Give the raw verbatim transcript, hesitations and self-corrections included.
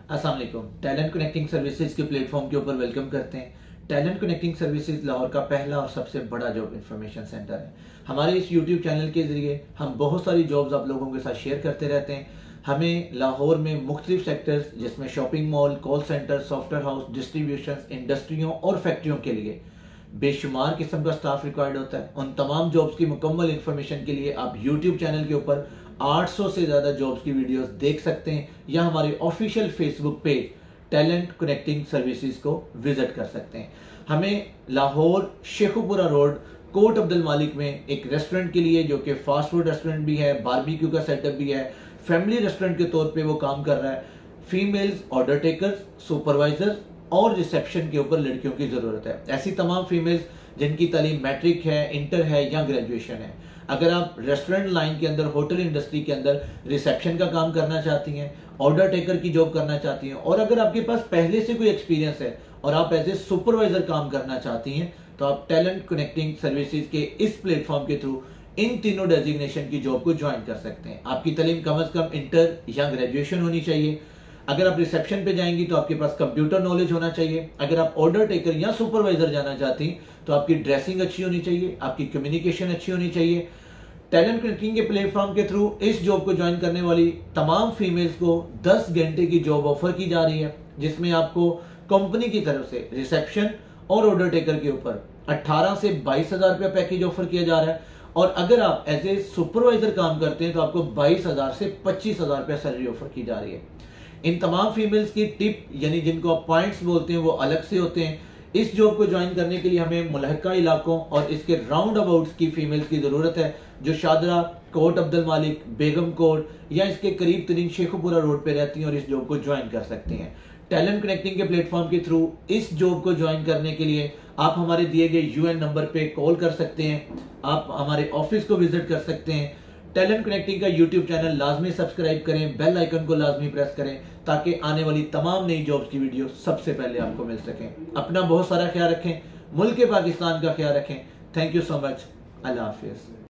अस्सलाम वालेकुम। Talent connecting services के प्लेटफॉर्म के ऊपर वेलकम करते हैं। टैलेंट कनेक्टिंग सर्विसेज लाहौर का पहला और सबसे बड़ा जॉब इंफॉर्मेशन सेंटर है। हमारे इस यूट्यूब चैनल के जरिए हम बहुत सारी जॉब्स आप लोगों के साथ शेयर करते रहते हैं। हमें लाहौर में मुख्तलिफ सेक्टर्स जिसमें shopping mall, call center, software house, distribution, इंडस्ट्रियों और फैक्ट्रियों के लिए बेशुमार किस्म का स्टाफ रिक्वायर्ड होता है। उन तमाम जॉब्स की मुकम्मल इन्फॉर्मेशन के लिए आप यूट्यूब चैनल के ऊपर आठ सौ से ज़्यादा जॉब्स की वीडियोस देख सकते हैं या हमारे official Facebook page talent connecting services को विजिट कर सकते हैं। हमें लाहौर शेखुपुरा रोड कोट अब्दुल मालिक में एक रेस्टोरेंट के लिए, जो कि फास्ट फूड रेस्टोरेंट भी है, बारबेक्यू का सेटअप भी है, फैमिली रेस्टोरेंट के तौर पे वो काम कर रहा है। फीमेल्स ऑर्डर टेकर्स, सुपरवाइजर्स और रिसेप्शन के ऊपर लड़कियों की ज़रूरत है। ऐसी तमाम फीमेल्स जिनकी तालीम मैट्रिक है, इंटर है या ग्रेजुएशन है। अगर आप रेस्टोरेंट लाइन के अंदर, होटल इंडस्ट्री के अंदर रिसेप्शन का काम करना चाहती हैं, ऑर्डर टेकर की जॉब करना चाहती हैं, और अगर आपके पास पहले से कोई एक्सपीरियंस है और आप एज ए सुपरवाइजर काम करना चाहती हैं, तो आप टैलेंट कनेक्टिंग सर्विसेज के इस प्लेटफॉर्म के थ्रू इन तीनों डेजिग्नेशन की जॉब को ज्वाइन कर सकते हैं। आपकी तालीम कम अज कम इंटर या ग्रेजुएशन होनी चाहिए। अगर आप रिसेप्शन पे जाएंगी तो आपके पास कंप्यूटर नॉलेज होना चाहिए। अगर आप ऑर्डर टेकर या सुपरवाइजर जाना चाहती हैं तो आपकी ड्रेसिंग अच्छी होनी चाहिए, आपकी कम्युनिकेशन अच्छी होनी चाहिए। टैलेंट कनेक्टिंग के प्लेटफॉर्म के थ्रू इस जॉब को ज्वाइन करने वाली तमाम फीमेल्स को दस घंटे की जॉब ऑफर की जा रही है, जिसमें आपको कंपनी की तरफ से रिसेप्शन और ऑर्डर टेकर के ऊपर अठारह से बाईस हजार रुपया पैकेज ऑफर किया जा रहा है। और अगर आप एज ए सुपरवाइजर काम करते हैं तो आपको बाईस हजार से पच्चीस हजार रुपया सैलरी ऑफर की जा रही है। इन तमाम फीमेल्स की टिप यानी जिनको आप पॉइंट्स बोलते हैं वो अलग से होते हैं। इस जॉब को ज्वाइन करने के लिए हमें मुल्हका इलाकों और इसके राउंड अबाउट्स की फीमेल्स की जरूरत है, जो शादरा, कोट अब्दुल मालिक, बेगम कोट या इसके करीब तरीन शेखुपुरा रोड पे रहती हैं और इस जॉब को ज्वाइन कर सकती हैं। टैलेंट कनेक्टिंग के प्लेटफॉर्म के थ्रू इस जॉब को ज्वाइन करने के लिए आप हमारे दिए गए यूएन नंबर पे कॉल कर सकते हैं, आप हमारे ऑफिस को विजिट कर सकते हैं। टैलेंट कनेक्टिंग का यूट्यूब चैनल लाजमी सब्सक्राइब करें, बेल आइकन को लाजमी प्रेस करें ताकि आने वाली तमाम नई जॉब्स की वीडियो सबसे पहले आपको मिल सकें। अपना बहुत सारा ख्याल रखें, मुल्क पाकिस्तान का ख्याल रखें। Thank you so much. Allah Hafiz.